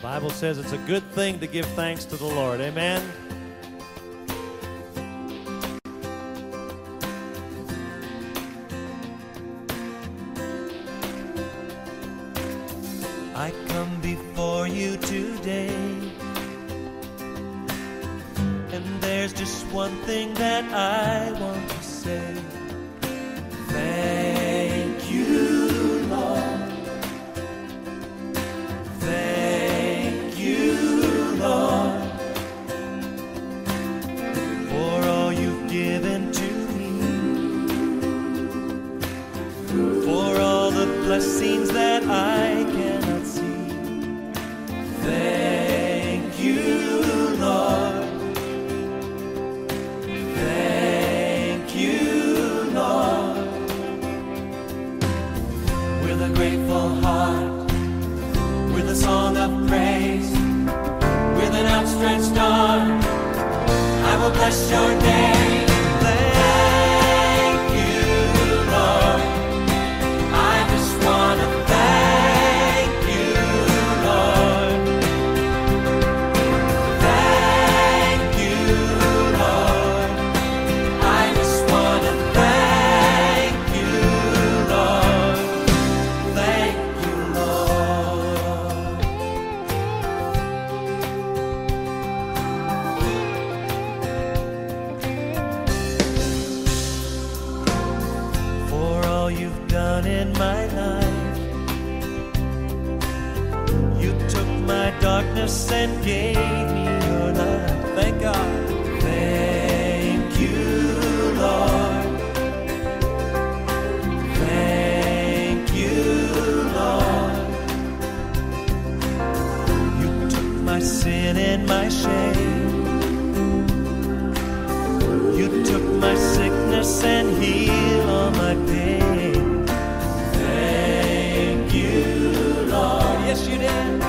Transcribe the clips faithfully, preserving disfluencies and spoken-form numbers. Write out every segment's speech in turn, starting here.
Bible says it's a good thing to give thanks to the Lord. Amen? I come before you today, and there's just one thing that I want to say. Thank you, Lord. Thank you, Lord, for all you've given to me, for all the blessings that I cannot see. Thank you, Lord. Thank you, Lord. With a grateful heart, with a song of praise, with an outstretched arm, I will bless your name. Thank you, Lord. I just want to thank you, Lord. Thank you, Lord. I just want to thank you, Lord. Thank you, Lord. For all you've done in my life, you took my darkness and gave me your light. Thank God. Thank you, Lord. Thank you, Lord. You took my sin and my shame. You took my sickness and healed all my pain. Thank you, Lord. Yes, you did.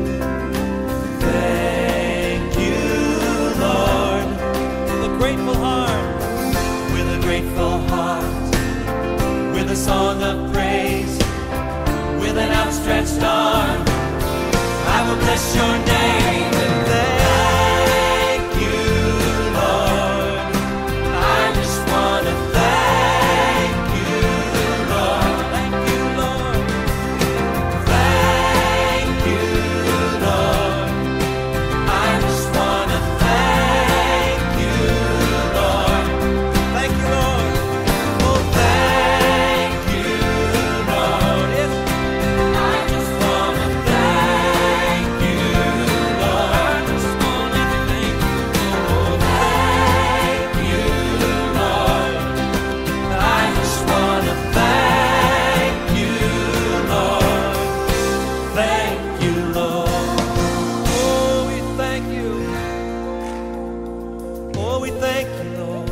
Thank you, Lord. With a grateful heart, with a grateful heart, with a song of praise, with an outstretched arm, I will bless your name. And thank you, Lord. I just want to thank you, Lord. Thank you, Lord. Thank you, Lord. I just want to thank you, Lord. Thank you, Lord. Oh, thank you, Lord. Yes. I just want to thank you, Lord. I just want to thank you, Lord. Thank you, Lord. I just want to thank you, Lord. Thank you, Lord. Oh, we thank you. Oh, we thank you, Lord.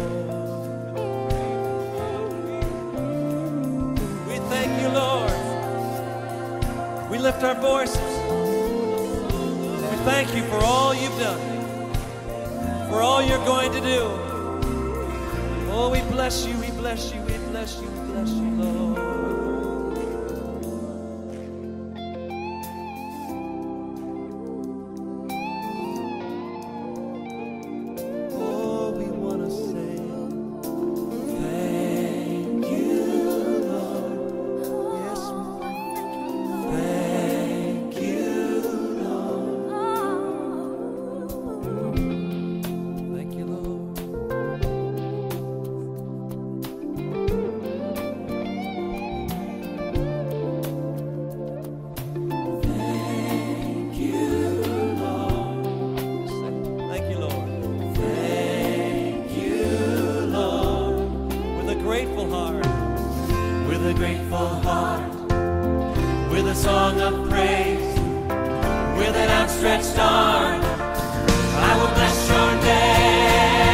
We thank you, Lord. We lift our voices. We thank you for all you've done, for all you're going to do. Oh, we bless you, we bless you, we bless you, we bless you, Lord. Oh, we want to say thank you, Lord. Yes, thank you, Lord. Thank you, Lord. Thank you, Lord. Thank you, Lord. Thank you, Lord. With a grateful heart, with a grateful heart, with a song of praise, with an outstretched arm, I will bless your name.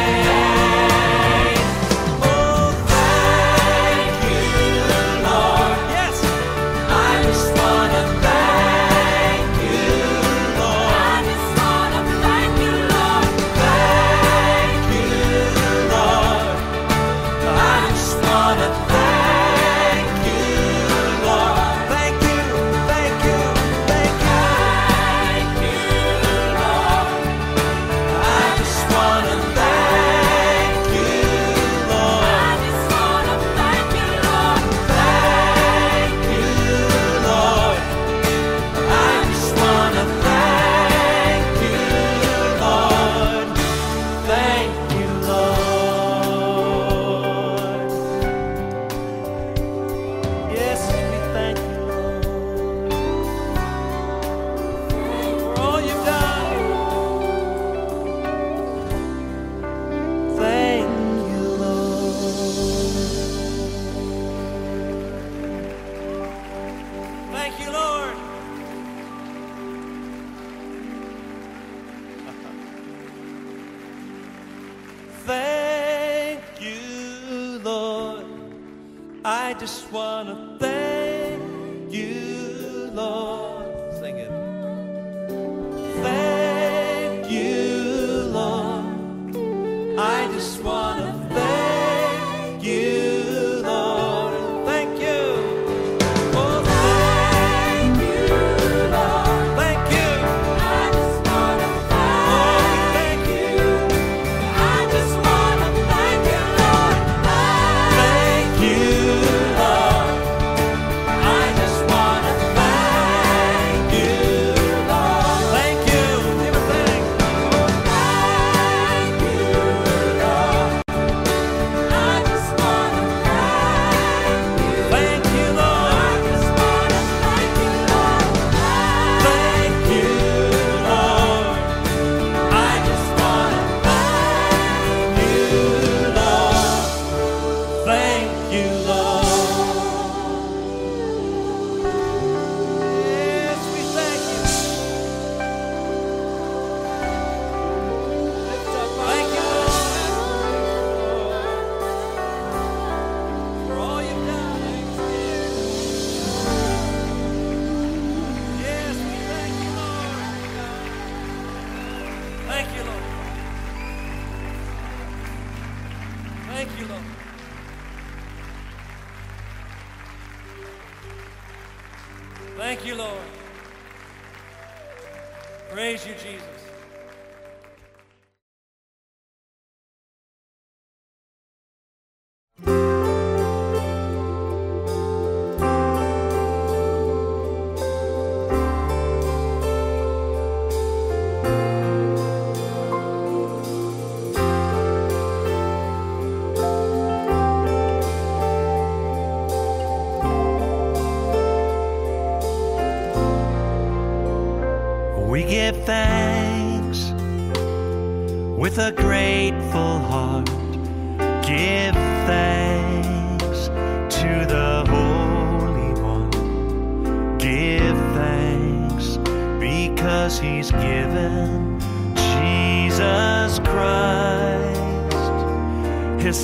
Oh, thank you, Lord. Yes, I just want to thank you, Lord. I just want to thank you, Lord. Thank you, Lord. I just want to thank you, Lord. Thank you, thank you, thank you. Thank you. I just want to thank you, Lord. Sing it. Thank you, Lord. I just want to thank you, Lord. Thank you. Oh, thank you, Lord. Thank you. I just want to thank you. I just want to thank you, Lord. Thank you, Lord. I just want to thank you, Lord. Thank you. Give a thanks. Thank you, Lord. I just want to thank you. Thank you, Lord. I just want to thank you, Lord. Thank you, Lord. I just want to thank you, Lord. Thank you, Lord. Yes, we thank you. Lift up our thank you, Lord, for all you've done. Yes, we thank you, Lord. Thank you, Lord. Thank you, Lord. Thank you, Lord. Praise you, Jesus. We give thanks with a grateful heart. Give thanks to the Holy One. Give thanks because He's given Jesus Christ, His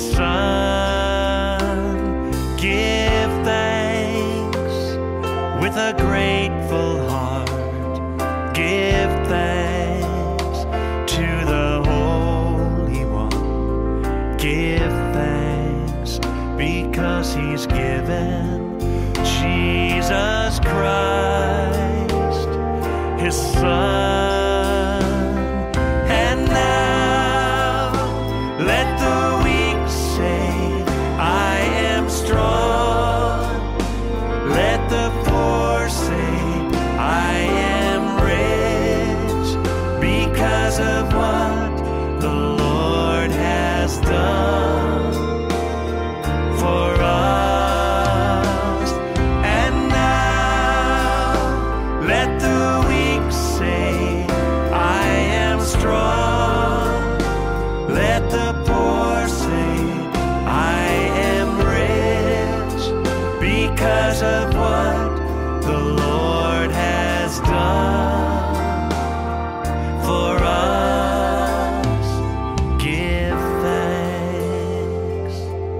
Son. Give thanks with a grateful heart. Give thanks to the Holy One. Give thanks because He's given Jesus Christ, His Son. And now let the weak say, I am strong. Let the poor say, I am rich because of what the Lord has done for us. And now let the weak say, I am strong. Let the poor say, I am rich because of what the Lord has done for us. Give thanks.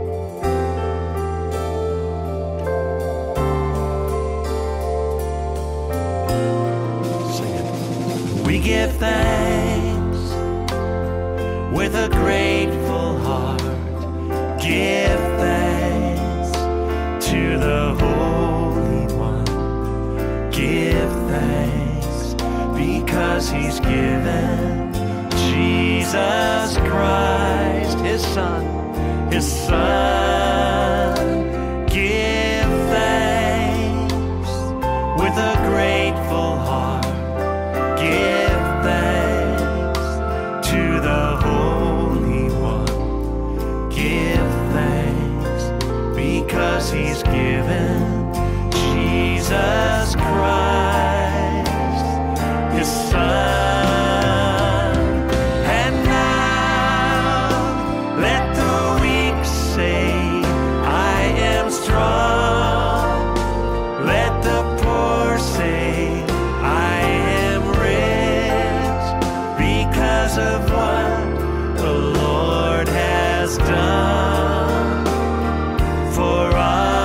Sing it. We give thanks with a grateful heart. Give thanks to the Holy One. Give thanks because He's given Jesus Christ, His Son, His Son. Give thanks with a grateful heart. Give thanks to the Holy One. Give thanks because He's given Jesus Christ, His Son. And now let the weak say, I am strong. Let the poor say, I am rich because of what the Lord has done for us.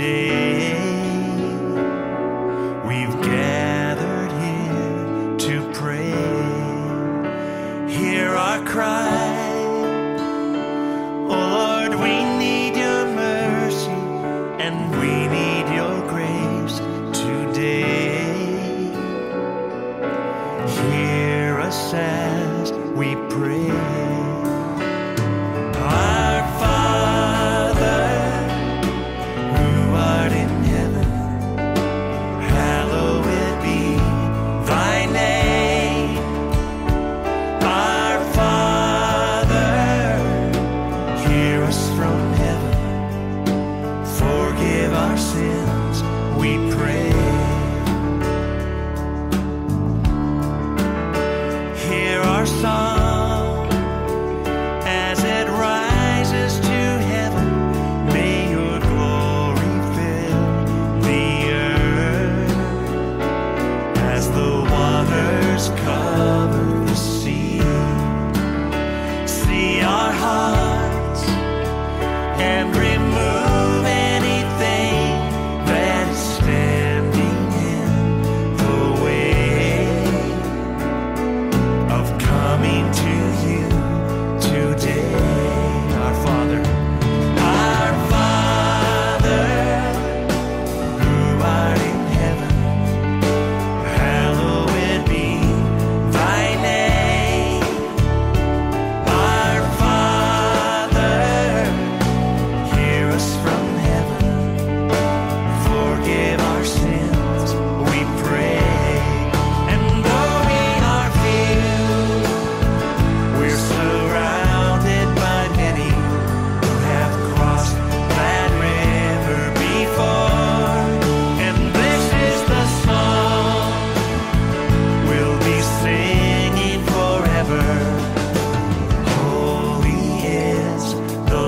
today we've gathered here to pray. Hear our cry, oh Lord, we need your mercy and we need your grace today. Hear us as we pray. Our Father, who art in heaven, hallowed be thy name. Our Father, hear us from heaven, forgive our sins, we pray. Hear our song as it rises to heaven. May your glory fill the earth as the waters cover the sea. See our hearts and remove anything that is standing in the way of coming to you today. Our Father, our Father, who art in heaven, hallowed be thy name. Our Father, hear us from heaven, forgive our sins, we pray. And though we are few, we're surrounded by many who have crossed that river before. And this is the song we'll be singing forever. Holy is the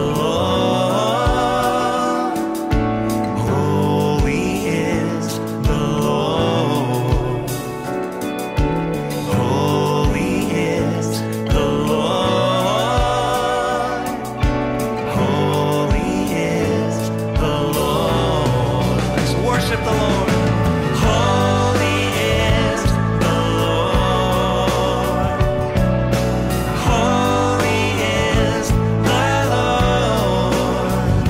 Lord. Holy is the Lord. Holy is the Lord. Holy is the Lord. Let's worship the Lord. Holy is the Lord. Holy is the Lord.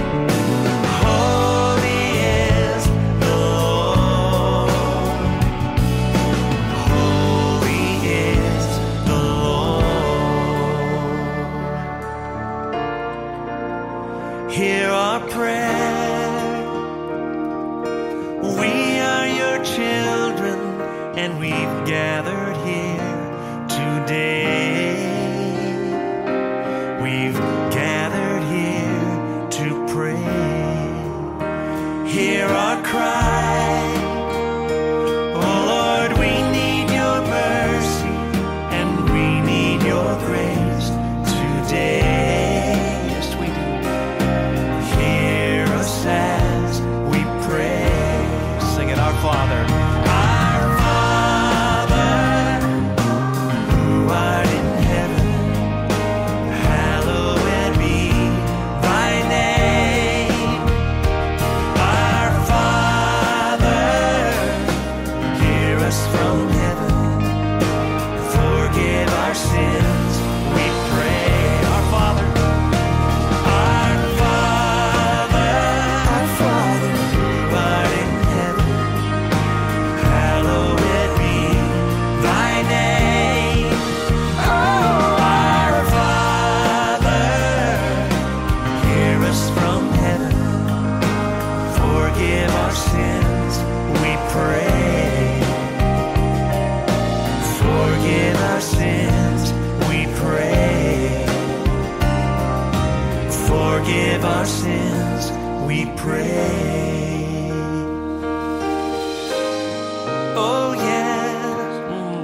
Holy is the Lord. Holy is the Lord. Hear our prayer. We are your children, and we've gathered here today. We've gathered here to pray. Hear our cry, oh Lord, we need your mercy and we need your grace today. Yes, we do. Hear us as we pray. Sing it, our Father. Our Father, who art in heaven, hallowed be thy name. Our Father, hear us from heaven, forgive our sins, we pray. Our Father, our Father, our Father, who art in heaven, hallowed be thy name. Oh, our Father, hear us from heaven, forgive our sins, we pray. Forgive our sins, we pray. Forgive our sins, we pray. Oh, yes. Mm.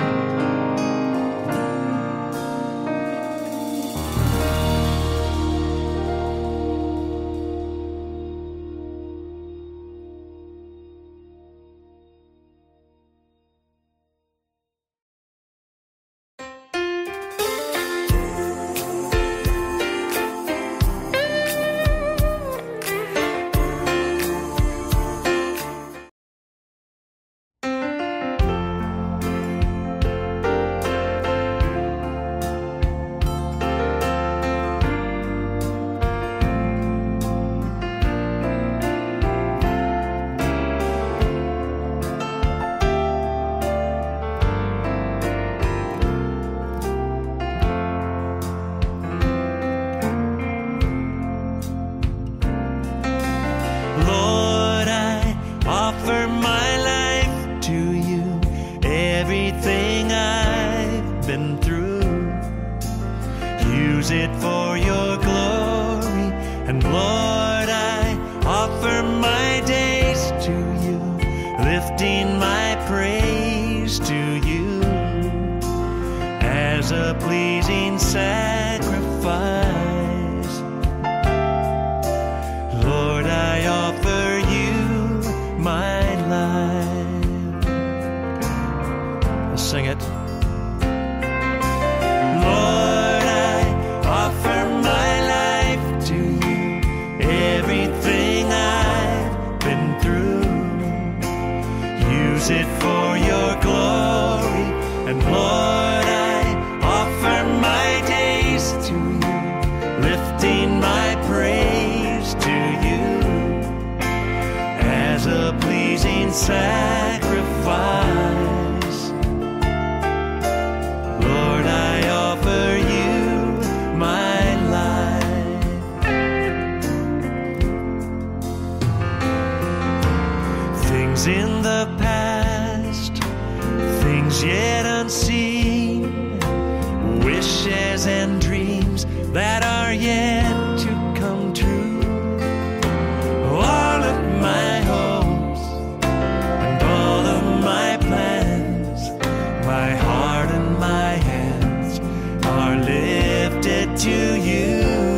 pleasing sacrifice. Lord, I offer you my life. Things in the past, things yet unseen, wishes and dreams that are yet to come true. All of my hopes and all of my plans, my heart and my hands are lifted to you.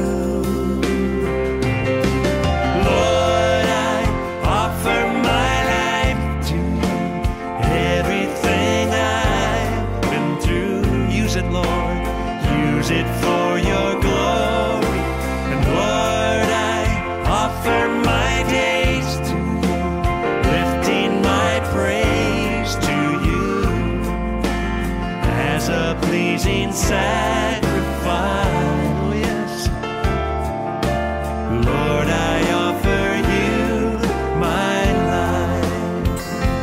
Lord, I offer my life to you. Everything I've been through, use it, Lord. Use it for your glory. And Lord, I offer my days to you, lifting my praise to you as a pleasing sacrifice. Oh, yes. Lord, I offer you my life.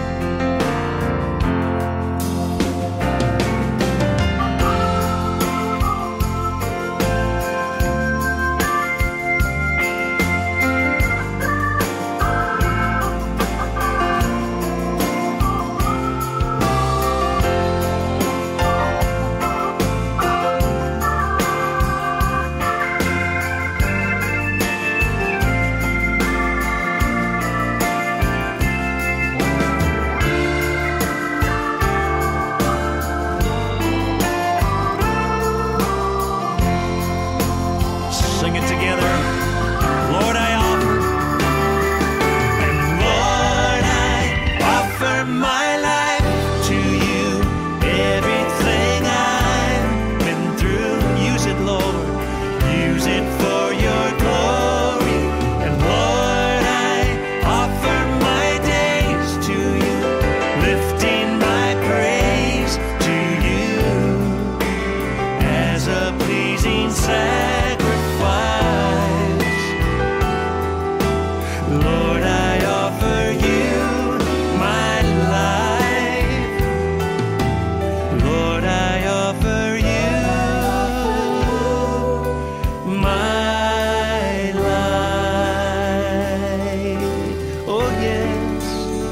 Sing it together. Lord, I offer, and Lord, I offer my life to you. Everything I've been through, use it, Lord. Use it for your glory. And Lord, I offer my days to you, lifting my praise to you as a pleasing sacrifice. Lord, I offer you my life. Lord, I offer you my life. Oh, yes.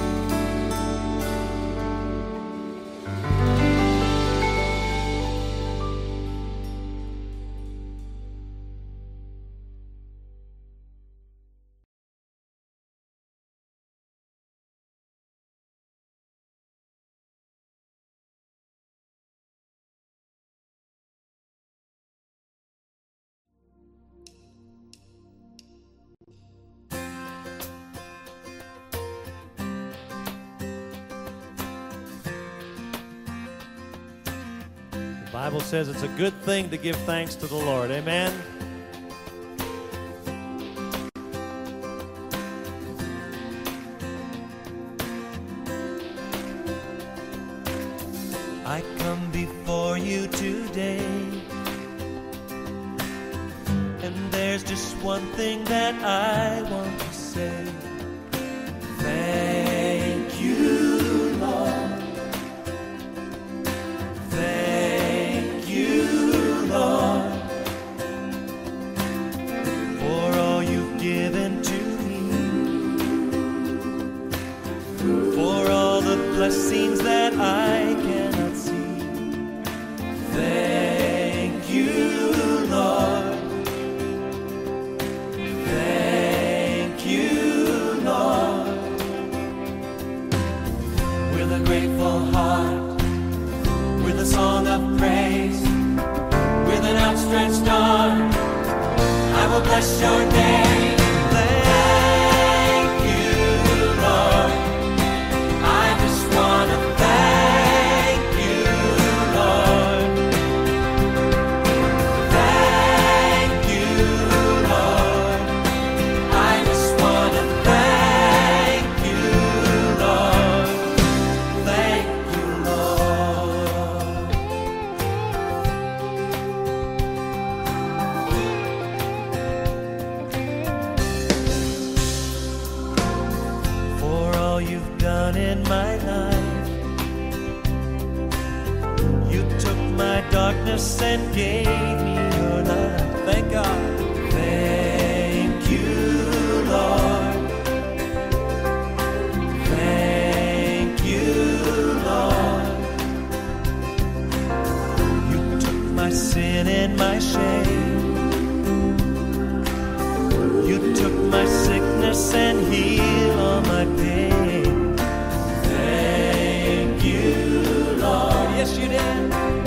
The Bible says it's a good thing to give thanks to the Lord. Amen. I come before you today, and there's just one thing that I want to say. Thank you, Lord. Thank you, Lord, for all you've given to me, for all the blessings that I cannot see. Thank you, Lord. Thank you, Lord. With a grateful heart, with a song of praise, with an outstretched arm, I will bless your name. Thank you, Lord. I just want to thank you, Lord. Thank you, Lord. I just want to thank you, Lord. Thank you, Lord. done in my life. You took my darkness and gave me your light. Thank God. Thank you, Lord. Thank you, Lord. You took my sin and my shame. You took my sickness and healed all my pain. Thank you, Lord. Yes, you did.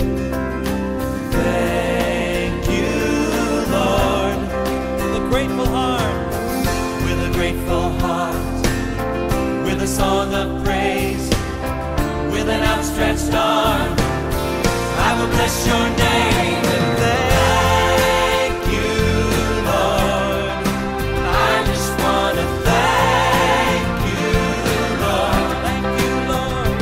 Thank you, Lord. With a grateful heart, with a grateful heart, with a song of praise, with an outstretched arm, I will bless your name and thank you, Lord. I just want to thank you, Lord. Thank you, Lord.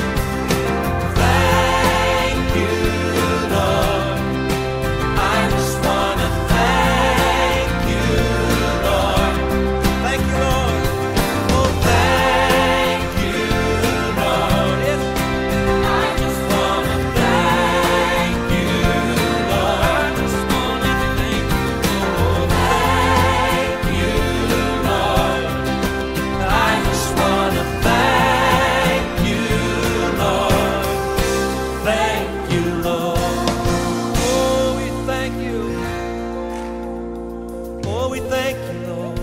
Thank you, Lord. I just want to thank you, Lord. Thank you, Lord. Oh, thank you, Lord. Yes. I just want to thank you, Lord. I just want to thank you, Lord. Thank you, Lord. I just want to thank you, Lord. Thank you, Lord. Oh, we thank you. Oh, we thank you, Lord.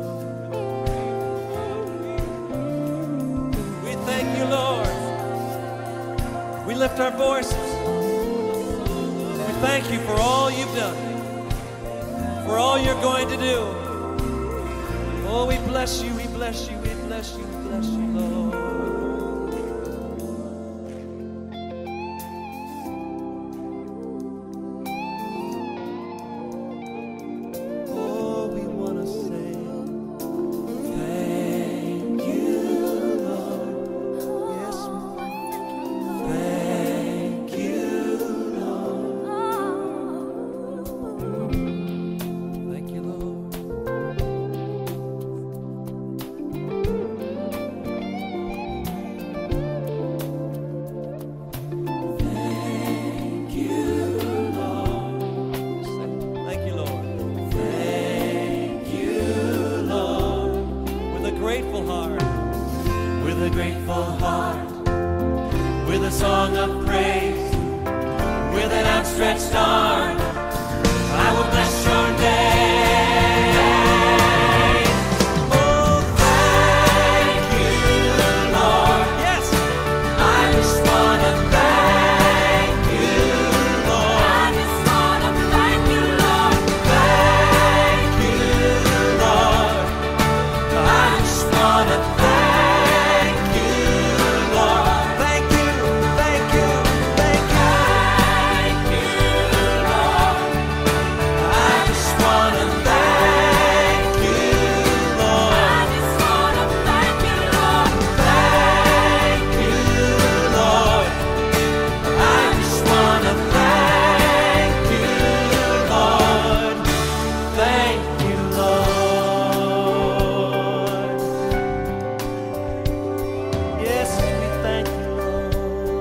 We thank you, Lord. We lift our voices. We thank you for all you've done, for all you're going to do. Oh, we bless you, we bless you, we bless you, we bless you, Lord. Oh, we want to say thank you, Lord. Yes, thank you, Lord. Thank you, Lord. Thank you, Lord. Thank you, Lord. Thank you, Lord. With a grateful heart, with a grateful heart, with a song of praise, with an outstretched arm, I will bless your name. Oh, thank you, Lord. Yes, I just want to thank you, Lord. I just want to thank you, Lord. Thank you, Lord. I just want to thank you, Lord. Thank you, thank you, thank you. Thank you, Lord. I just want to thank you, Lord. I just want to thank you, Lord. Thank you, Lord. I just want to thank you, Lord. Thank you, Lord. Yes, we thank you, Lord,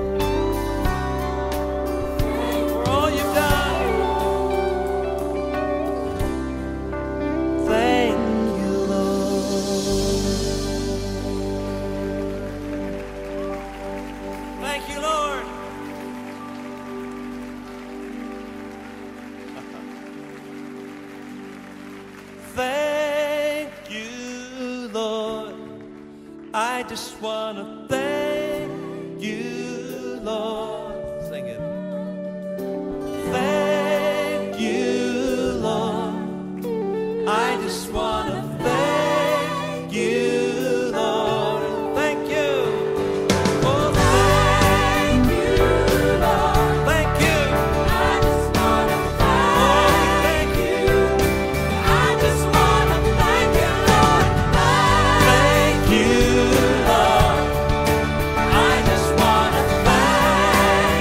for all you've done. Thank you, Lord. Thank you, Lord. Thank you, Lord. I just want to thank you, Lord. Sing it. Thank you, Lord. I just want to thank you, Lord. Thank you. Oh, thank you, Lord. Thank you. I just want to thank you. I just want to thank you, Lord. Thank you, Lord. I just want to thank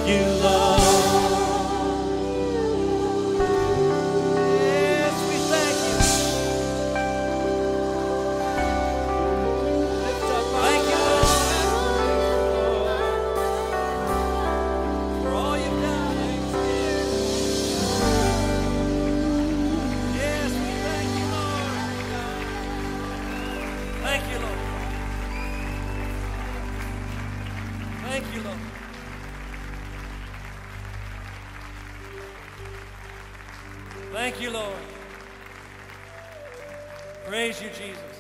you, Lord. Yes, we thank you. Lift up our Thank you, Lord, for all you've done. Yes, we thank you, Lord. Thank you, Lord. Thank you, Lord. Thank you, Lord. Praise you, Jesus.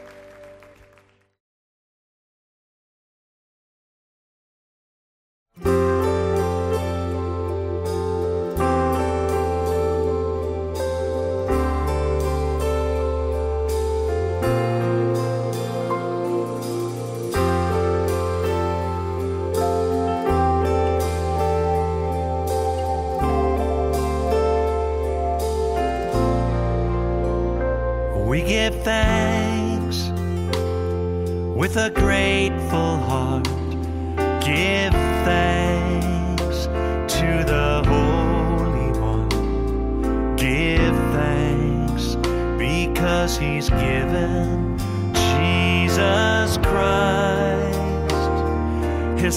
We give thanks with a grateful heart. Give thanks to the Holy One. Give thanks because He's given Jesus Christ, His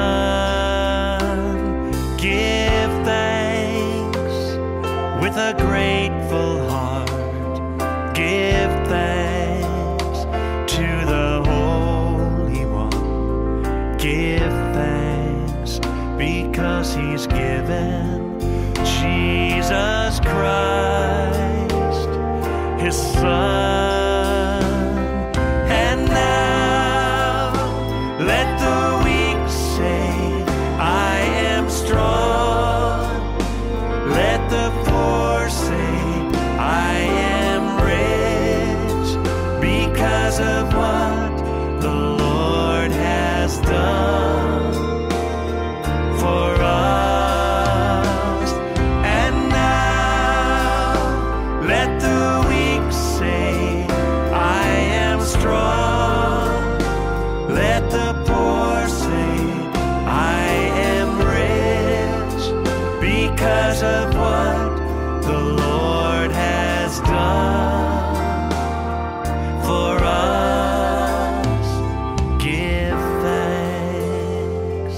Son. Give thanks with a grateful heart. Give thanks to the Holy One. Give thanks because He's given Jesus Christ, His Son. And now let the weak say, I am strong. Let the poor say, I am rich because of what the Lord has done for us. And now let the weak say, I am strong. Let the poor say, I am rich because of what the Lord has done for us. Give thanks.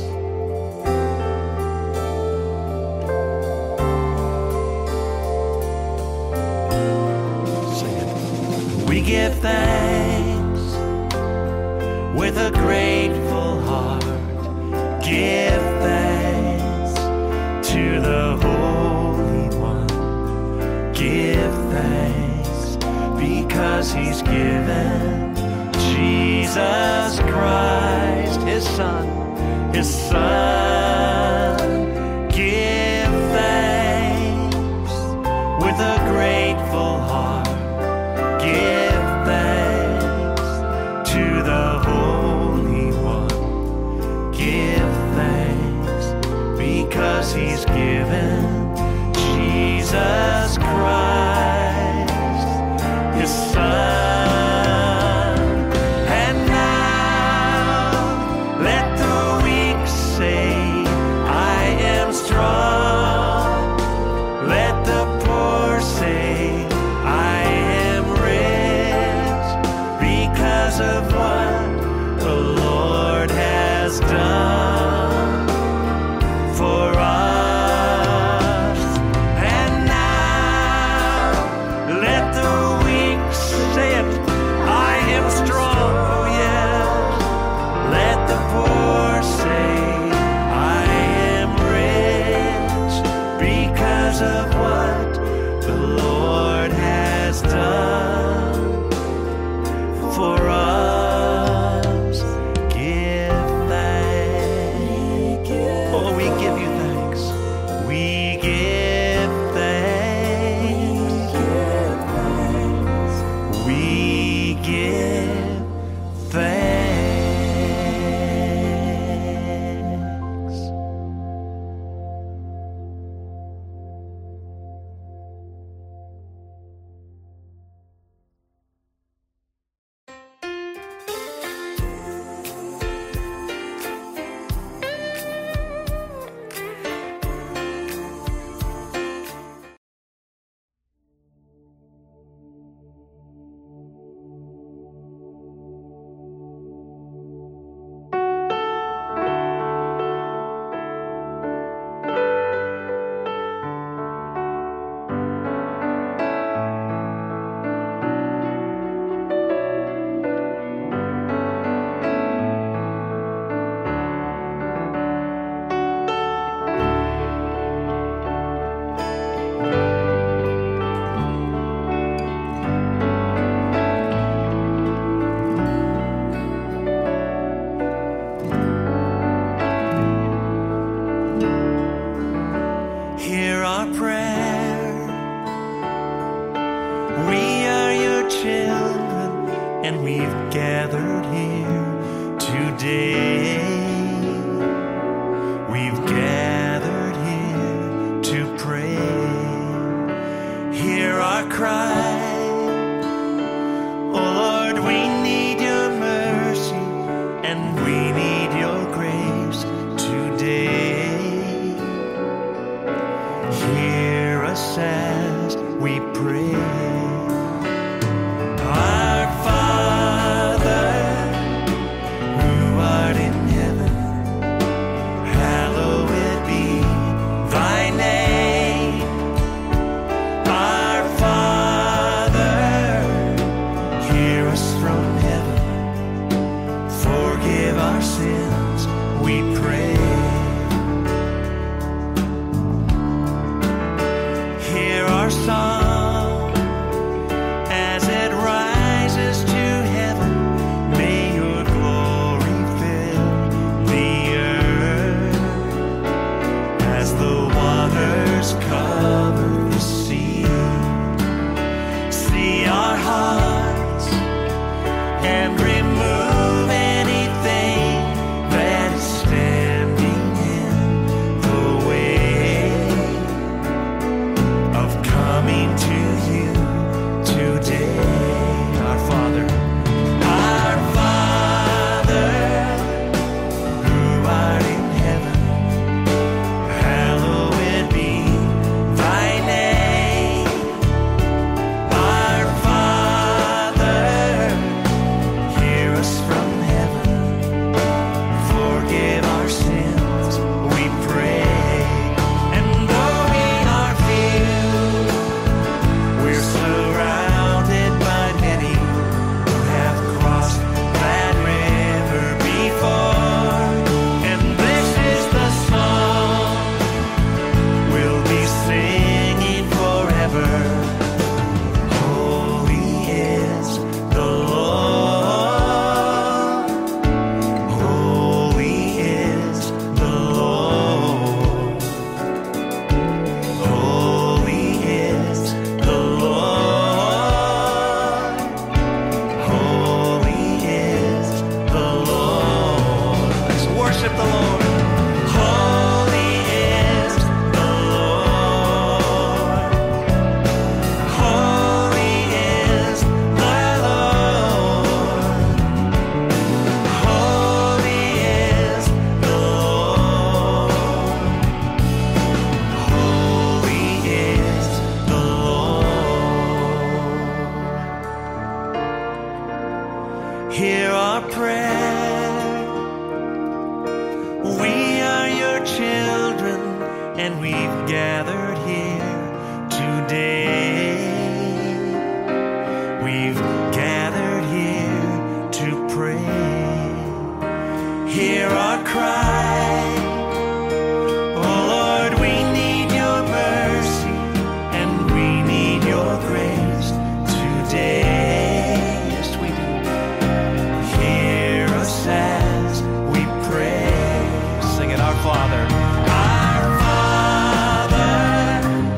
Sing it. We give thanks with a grateful heart. Give thanks to the Holy One. Give thanks because He's given Jesus Christ, His Son, His Son. Give thanks with a grateful heart. Give thanks to the Holy One. Give thanks because He's given Jesus Christ, His Son. And now let the weak say, I am strong. Let the poor say, I am rich because of what the Lord has done for us. And now let the weak say it, I am strong, oh yes. Let the poor say, I am rich because of what the Lord has done for us. Give thanks. Oh, we give you thanks. We give thanks. We give thanks. our prayer. We are your children, and we've gathered here today. We've gathered here to pray. Hear our cry. Oh Lord, we need your mercy, and we need your grace today. Hear us as we pray. Our Father, who art in heaven, hallowed be thy name. Our Father, hear us from heaven, forgive our sins, we pray. Hear our song as it rises to heaven. May your glory fill the earth as the waters cover the sea. See our hearts and remove anything that is standing in the way of coming to you today. Our Father, our Father, who art in heaven, hallowed be thy name. Our Father, hear us from heaven, forgive our sins, we pray. And though we are few, we're surrounded by many who have crossed that river before. And this is the song we'll be singing forever. Holy is the Lord. Holy is the Lord. Holy is the Lord. Holy is the Lord. Let's worship the Lord. Holy is the Lord. Holy is the Lord. Holy is the Lord. Holy is the Lord. Hear our prayer. We are your children, and we've gathered here today. We've gathered here to pray. Hear our cry. Oh Lord, we need your mercy, and we need your grace today. Yes, we do. Hear us as we pray. Sing it, our Father. Our Father,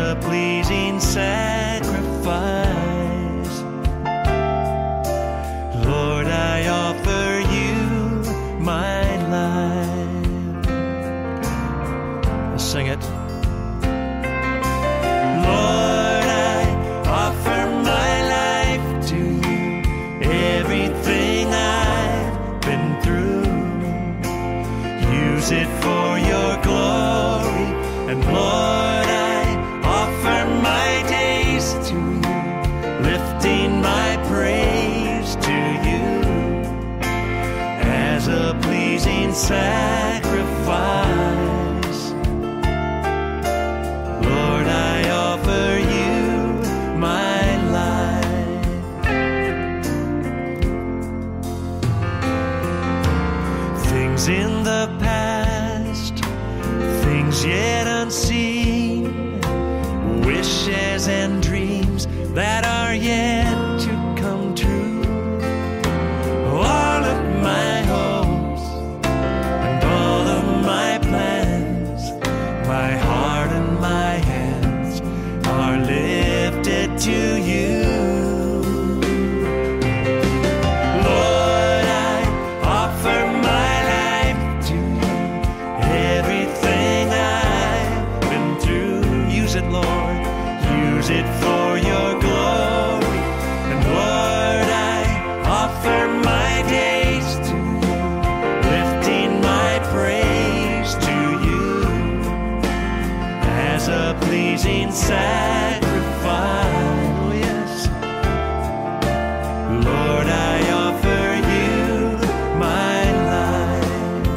a pleasing sacrifice. Lord, I offer you my life. Let's sing it. Lord, I offer my life to you. Everything I've been through, use it for your glory. And Lord, I offer my days to you, lifting my praise to you as a pleasing sacrifice. Lord, I offer you my life. Things in the past, things yet unseen, wishes and dreams that are yet to come true. All of my hopes and all of my plans, my heart and my hands are lifted to you. Lord, I offer my life to you. Everything I've been through, use it, Lord. Use it for your glory. And Lord, I offer my days to you, lifting my praise to you as a pleasing sacrifice. Oh, yes. Lord, I offer you my life.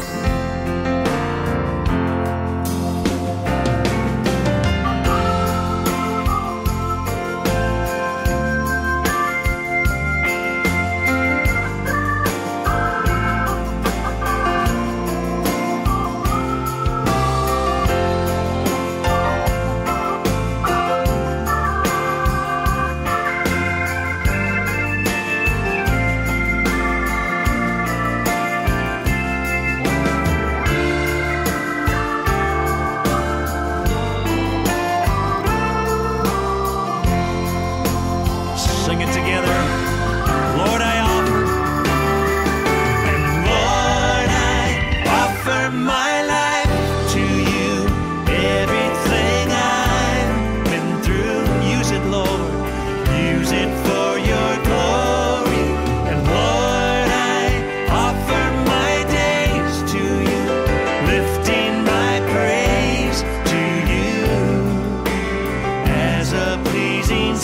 Sing it together. Lord, I offer. And Lord, I offer my life to you. Everything I've been through, use it, Lord. Use it for your glory. And Lord, I offer my days to you, lifting my praise to you as a pleasing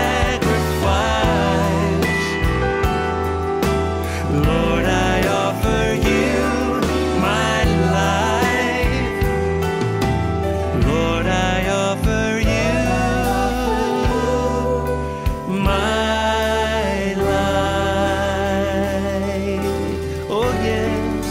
sacrifice. Lord, I offer you my life. Lord, I offer you my life. Oh, yes.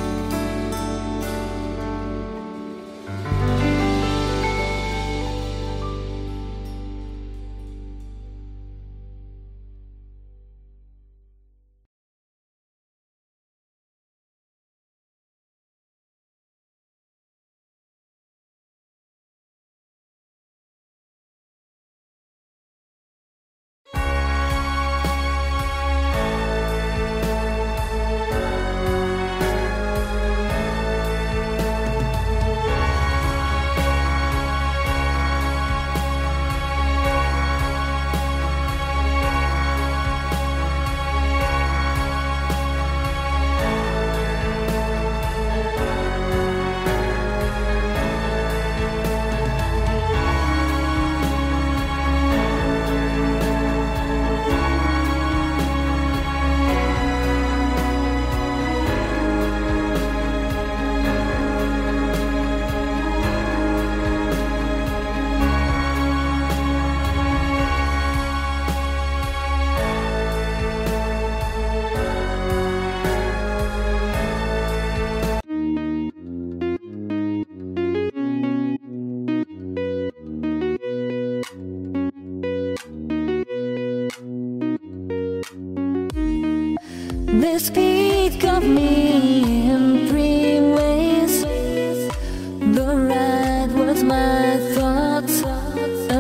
They speak of me in three ways. The right was my thoughts,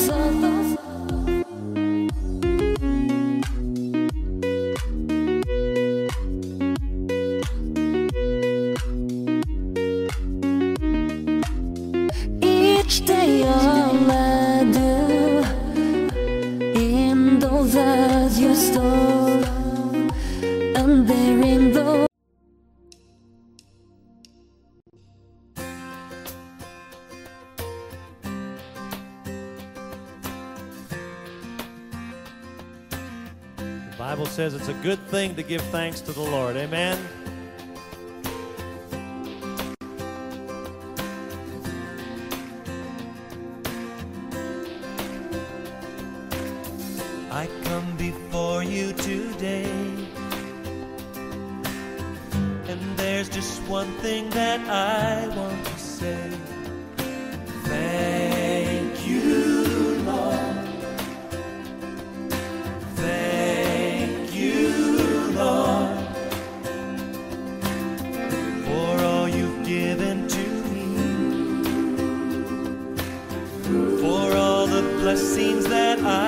solo. Each day all I do in those eyes you stole, and there in those The Bible says it's a good thing to give thanks to the Lord. Amen? I come before you today, and there's just one thing that I want to say. Thank you, Lord. Thank you, Lord, for all you've given to me, for all the blessings that I